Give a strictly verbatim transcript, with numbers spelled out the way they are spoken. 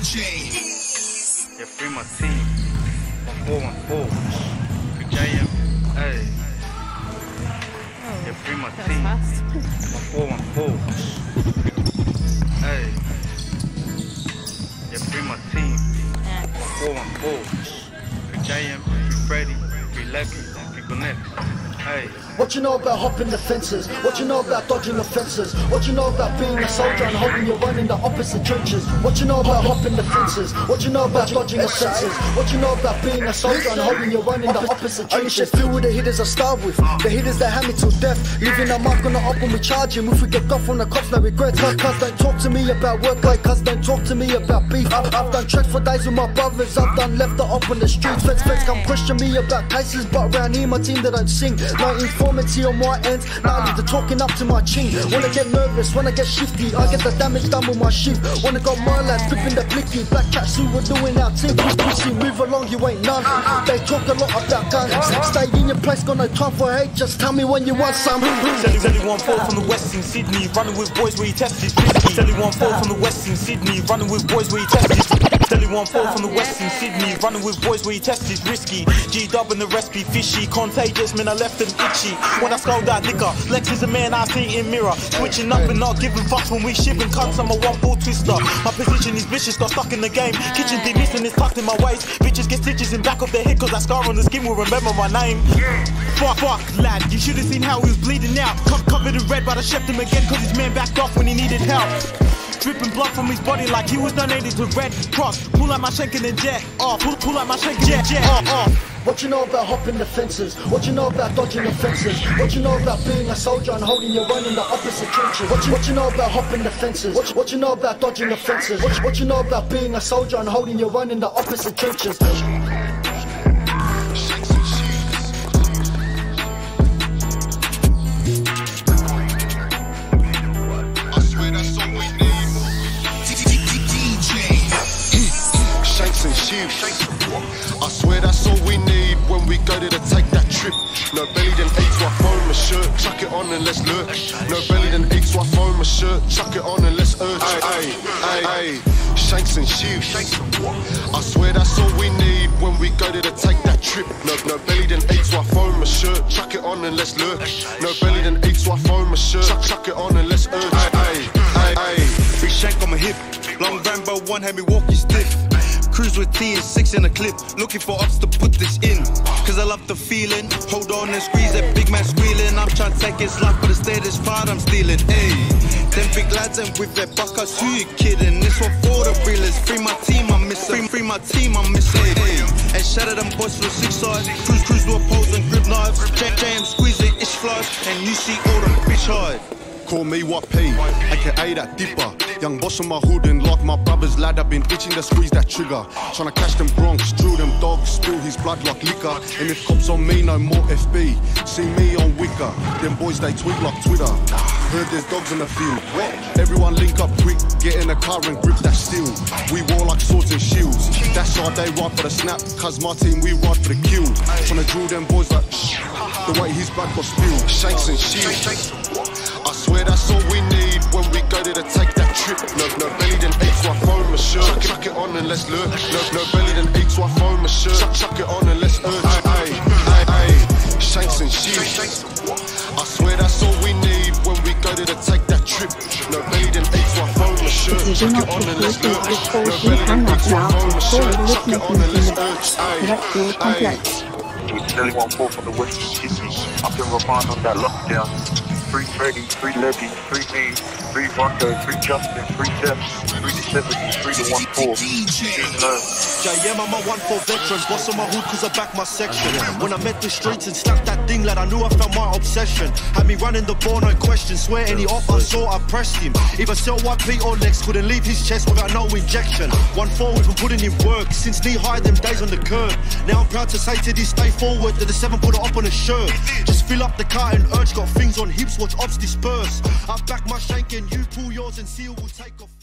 J. Yeah, free my team. one four one four. Free J M. Hey. Yeah, free my team. one four one four. Hey. Yeah, free my team. one four one four. Free J M. Free Freddy. Free Lecky. Free Connect. Hey. What you know about hopping the fences? What you know about dodging the fences? What you know about being a soldier and holding your run in the opposite trenches? What you know about hopping the fences? What you know about dodging the fences? What you know about being a soldier and holding your run in the opposite trenches? Only shit feel with the hitters I start with. The hitters that hand me till death. Leaving a mark on the up when we charge him. If we get got from the cops, no regrets. Cuz don't talk to me about work like cuz don't talk to me about beef. I've, I've done treks for days with my brothers. I've done left the up on the streets. Feds, feds come question me about cases, but around here my team that don't sing. No informancy on my end, now I leave the talking up to my chin. Wanna get nervous, wanna get shifty, I get the damage done with my sheep. Wanna got my lads flipping the blicky, black cat suit, we're doing our thing. Pussy, move along, you ain't none. They talk a lot about guns. Stay in your place, got no time for hate, just tell me when you want some. Telly one four from the west in Sydney, running with boys where he tested risky. Telly one four from the west in Sydney, running with boys where he tested. Telly one four from the west in Sydney, running with boys where he tested risky. G-dub and the rest be fishy, contagious, man I left them itchy. When I skull that liquor, Lex is a man I see in mirror. Switching up and not giving fucks when we shipping cunts, I'm a one-ball twister. My position is vicious, got stuck in the game. Kitchen deep missing is tucked in my waist. Bitches get stitches in back of their head cause that scar on the skin will remember my name. Fuck, fuck, lad, you should have seen how he was bleeding out. Co covered in red, but I shept him again cause his man backed off when he needed help. Dripping blood from his body like he was donated to Red Cross. Pull out my shank and then jet off. Pull, pull out my shank and jet, jet off, off. What you know about hopping the fences? What you know about dodging the fences? What you know about being a soldier and holding your run in the opposite trenches? What you, what you know about hopping the fences? What, what you know about dodging the fences? What, what you know about being a soldier and holding your run in the opposite trenches? I swear that's all we need when we go to the take that trip. No belly then eight so I phone my shirt, chuck it on and let's lurch. No belly then eight so I phone my shirt, chuck it on and let's urge. Ay, ay, ay, shanks and sheaves. I swear that's all we need when we go to the take that trip. No, no belly then eight so I phone my shirt, chuck it on and let's lurch. No belly then eight so I phone my shirt, chuck, chuck it on and let's urge. Ay, ay, ay, big shank on my hip, long Rambo one hand me walk you stiff. Cruise with T and six in a clip, looking for us to put this in. Cause I love the feeling, hold on and squeeze that big man squealing. I'm trying to take his life, but instead it's fine, I'm stealing. Ayy, them big lads and with their buckers, who you kidding? This one for the realest, free my team, I'm missing. Free, free my team, I'm missing. Ayy, and shatter them boys for the six side. Cruise, cruise to oppose and grip knives. J J M squeezing, ish flies, and you see all them bitch hide. Call me what P, aka that dipper. Young boss on my hood and like my brother's lad, I've been itching to squeeze that trigger. Tryna catch them broncs, drill them dogs, spill his blood like liquor. And if cops on me, no more F B. See me on Wicker, them boys they tweet like Twitter. Heard there's dogs in the field. Everyone link up quick, get in the car and grip that steel. We war like swords and shields. That's how they ride for the snap, cause my team we ride for the kill. Tryna drill them boys like shh, the way his blood got spilled. Shanks and shields. I swear that's all we need when we go to the take that trip. No, no belly then eight so I phone my shirt. Chuck, chuck it on and let's lurk. No, no belly then eight so I phone my shirt. Chuck, chuck it on and let's urge. Ay, ay, ay, shanks and shields. I swear that's all we need when we go to the take that trip. No belly then eight so I phone my shirt. Chuck it on and let's lurk. No belly then eight so I phone my shirt. Chuck it on and let's urge. Ay, ay. With Telly one four from the west in Sydney, up in Rosmini on that lockdown. Free Freddy, free Levy, free me, free Rondo, free Justin, free Jeff, free the seventies, free the one four. J M, I'm a one four veteran, boss on my hood cause I back my section. When I met the streets and stacked that thing, lad, I knew I found my obsession. Had me running the ball, no question, swear any off I saw, I pressed him. Either sell white Pete or Lex, couldn't leave his chest without no injection. one four, we've been putting in work, since knee high, them days on the curb. Now I'm proud to say to this stay forward, that the seven put it up on a shirt. Just fill up the car and urge, got things on hips, watch ops disperse. I back my shank and you pull yours and seal will take off.